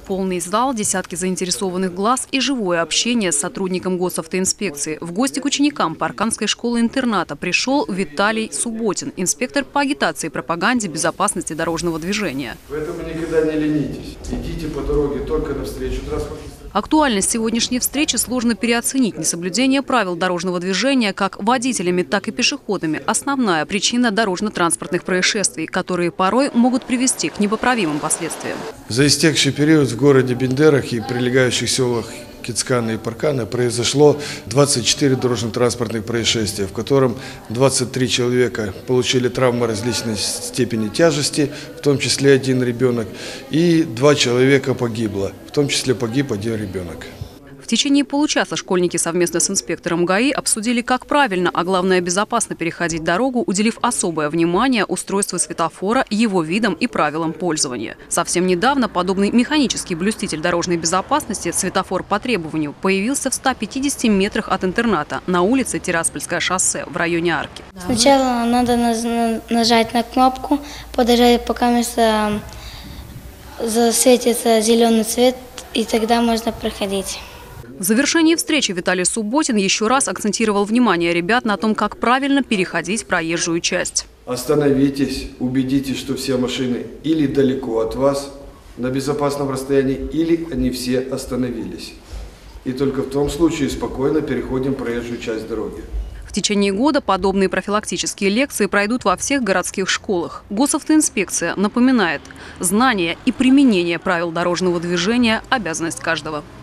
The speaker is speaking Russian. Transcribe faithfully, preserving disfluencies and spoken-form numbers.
Полный зал, десятки заинтересованных глаз и живое общение с сотрудником госавтоинспекции. В гости к ученикам Парканской школы-интерната пришел Виталий Субботин, инспектор по агитации и пропаганде безопасности дорожного движения. Поэтому никогда не ленитесь. Идите по дороге только навстречу транспортным. Актуальность сегодняшней встречи сложно переоценить. Несоблюдение правил дорожного движения как водителями, так и пешеходами – основная причина дорожно-транспортных происшествий, которые порой могут привести к непоправимым последствиям. За истекший период в городе Бендерах и прилегающих селах Кицкана и Паркана произошло двадцать четыре дорожно-транспортных происшествия, в котором двадцать три человека получили травмы различной степени тяжести, в том числе один ребенок, и два человека погибло, в том числе погиб один ребенок. В течение получаса школьники совместно с инспектором ГАИ обсудили, как правильно, а главное безопасно переходить дорогу, уделив особое внимание устройству светофора, его видам и правилам пользования. Совсем недавно подобный механический блюститель дорожной безопасности «Светофор по требованию» появился в ста пятидесяти метрах от интерната на улице Тираспольское шоссе в районе Арки. Сначала надо нажать на кнопку, подождать, пока засветится зеленый цвет, и тогда можно проходить. В завершении встречи Виталий Субботин еще раз акцентировал внимание ребят на том, как правильно переходить проезжую часть. Остановитесь, убедитесь, что все машины или далеко от вас, на безопасном расстоянии, или они все остановились. И только в том случае спокойно переходим проезжую часть дороги. В течение года подобные профилактические лекции пройдут во всех городских школах. Госавтоинспекция напоминает, знание и применение правил дорожного движения – обязанность каждого.